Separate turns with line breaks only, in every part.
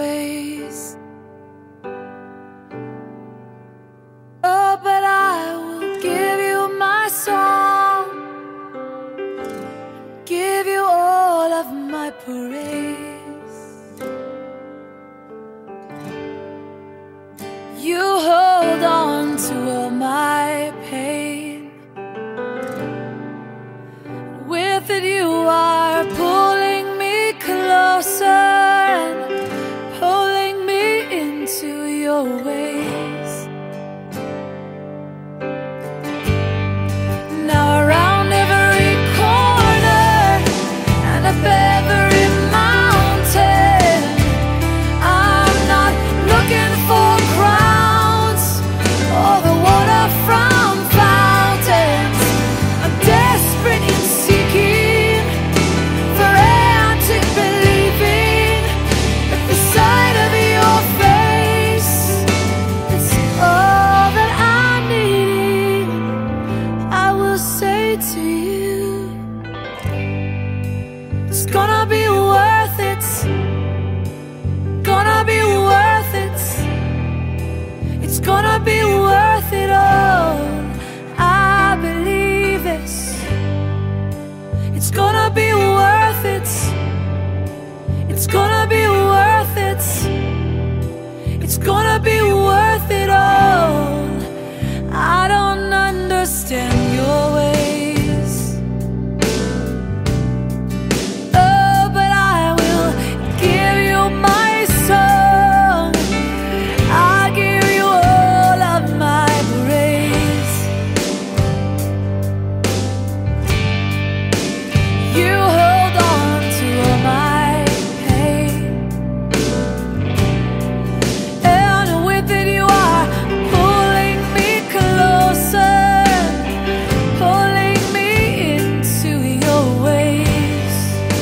ways. Oh, but I will give you my song, give you all of my praise. You hold on to all my pain. With it you are pulling me closer and pulling me into your ways. Now around every corner and up every mountain, I'm not looking for crowns or the water from fountains. I'm desperate in seeking for antic believing at the sight of your face. It's all that I'm needing. I will say to you, it's gonna be worth it. Gonna be worth it. It's gonna be worth it all. I believe this. It's gonna be worth it. It's gonna be worth it. It's gonna be worth it all. I don't understand your ways. Oh, but I will give you my song. I'll give you all of my praise. You hold on to all my pain, and with it you are pulling me closer, pulling me into your ways.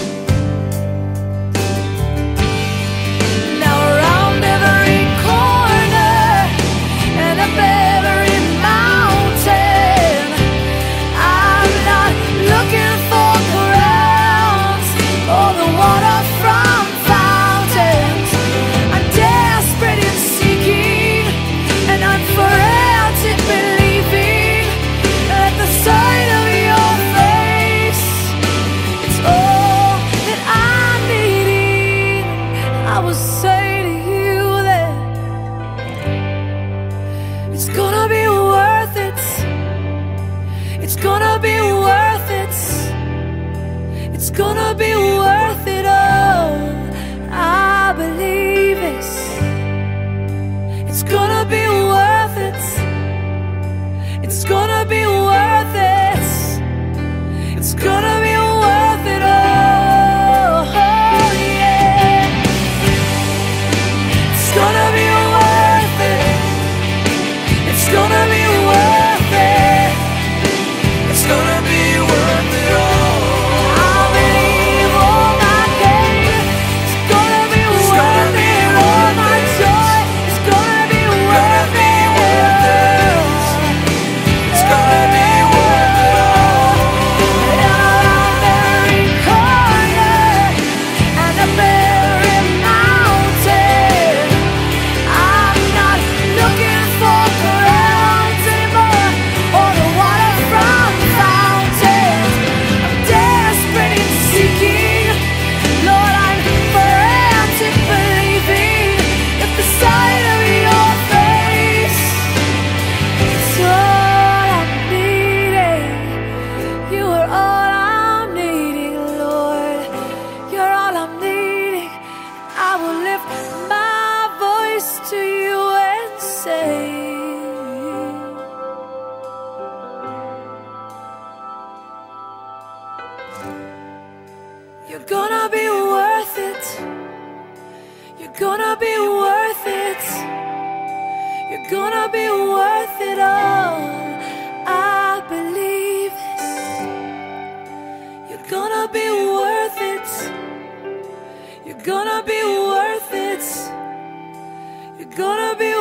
Now around every corner and up every mountain, I'm not looking for crowns or the water from fountains. I'm desperate in seeking, and I'm frantic believing at the sight of your face. It's all that I'm needing. I will say to you that it's gonna be worth it. It's gonna be worth it. It's gonna be worth it all. I believe this. It's gonna be worth it. It's gonna be worth it. It's gonna be worth it all. Oh, yeah. It's gonna be worth it. It's gonna be worth it. It's gonna be worth it all. I believe all my pain. It's gonna be worth it. All my joy. It's gonna be worth it. It's gonna be worth it all. Around every corner and up every mountain, I'm not looking for crowns anymore or the water from fountains. I'm desperate in seeking, Lord, I'm frantic believing at the sight of your face. It's all I'm needing. You are all I'm needing, Lord. You're all I'm needing. I will lift my voice to you and say, you're gonna be worth it. You're gonna be worth it. You're gonna be worth it all. I believe this. You're gonna be worth it. You're gonna be worth it. You're gonna be